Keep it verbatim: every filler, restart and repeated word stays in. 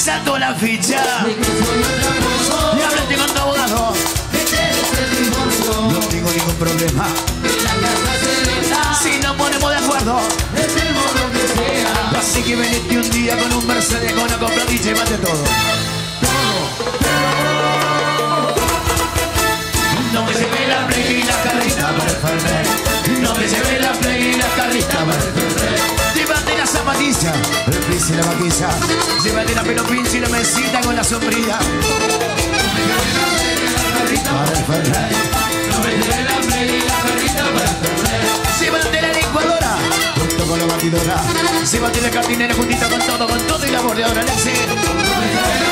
salto la ficha. Y háblate con tu abogado. No tengo ningún problema. Si nos ponemos de acuerdo, así que veniste un día con un Mercedes con una compra y llévate todo. No me llevé la play y la carrita para el Fernet. No me llevé la play y la carrita para el Fernet. Llévate la zapatilla, el pis y la maquilla. Llévate la pelo pinche y la mesita con la sombrilla. Para el Fernet. No me llevé la play y la carrita para el Fernet. Llévate la licuadora junto con la batidora. Llévate la cantinera juntita con todo, con todo y la bordeadora. Le hace.